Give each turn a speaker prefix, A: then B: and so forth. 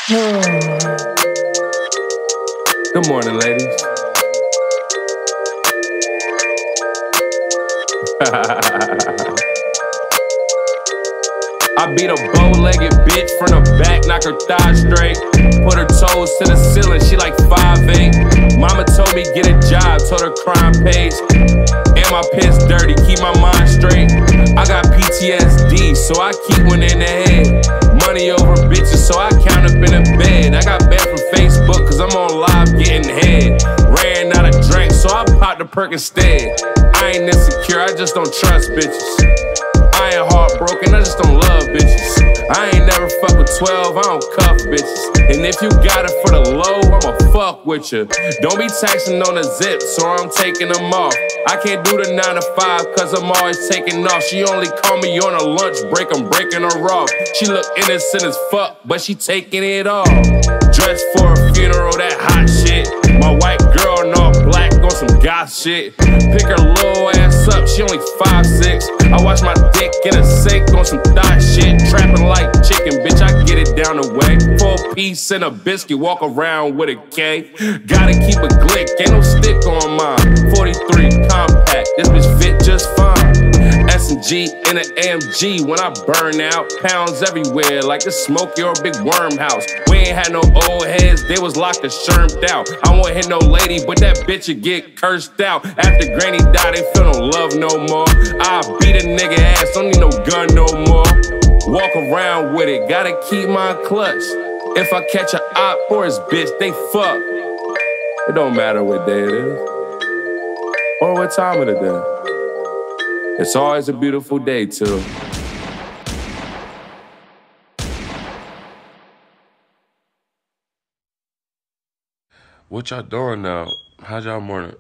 A: Good morning, ladies. I beat a bow-legged bitch from the back, knock her thighs straight. Put her toes to the ceiling, she like 5'8". Mama told me get a job, told her crime pays. And my piss dirty, keep my mind straight. I got PTSD, so I keep one in the head. Money over bitches, so I count up in the bed. I got banned from Facebook, cause I'm on live getting head. Ran out of drink, so I popped a perk instead. I ain't insecure, I just don't trust bitches. I ain't heartbroken, I just don't love bitches. I ain't never fuck with 12, I don't cuff bitches. And if you got it for the low, I'ma fuck with you. Don't be taxing on the zips, or I'm taking them off. I can't do the 9 to 5, cause I'm always taking off. She only call me on a lunch break, I'm breaking her off. She look innocent as fuck, but she taking it off. Dressed for a funeral, that hot shit. My white girl in all black on some goth shit. Pick her little ass up, she only 5'6". I wash my dick in a sink on some thought shit. Trapping like chicken, bitch, I get it down the way. 4 piece and a biscuit, walk around with a K. Gotta keep a glick, ain't no stick on mine. 43 compact, this bitch fit just fine. S&G in an AMG when I burn out. Pounds everywhere like the Smokey or Big Worm house. We ain't had no old heads, they was locked and shermed out. I won't hit no lady, but that bitch would get cursed out. After Granny died, they feel no love no more. I beat a nigga ass, don't need no gun no more. Walk around with it, gotta keep my clutch. If I catch a op or his bitch, they fuck. It don't matter what day it is or what time of the day. It's always a beautiful day too. What y'all doing now? How's y'all morning?